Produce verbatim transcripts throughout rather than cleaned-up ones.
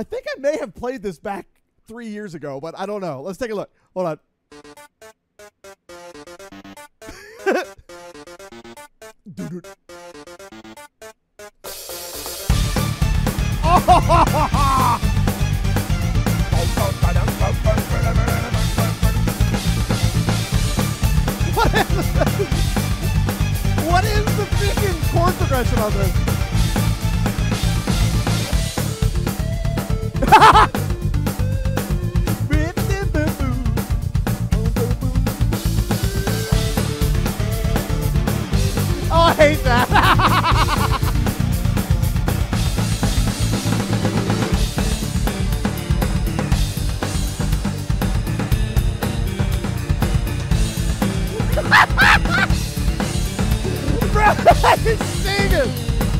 I think I may have played this back three years ago, but I don't know. Let's take a look. Hold on. Dude. Oh! What is, what is the freaking chord progression on this? Oh, I hate that. Bro, I can sing it.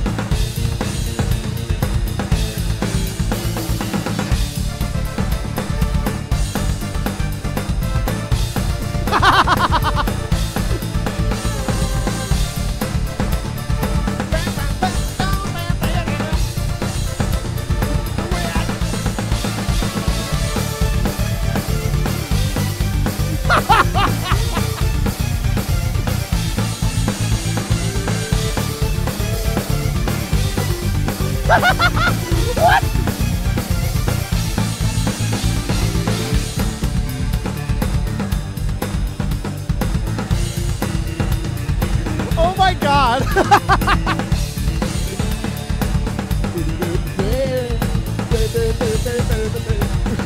What? Oh my God.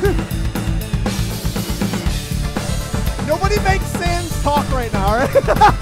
Nobody makes Sans talk right now, all right?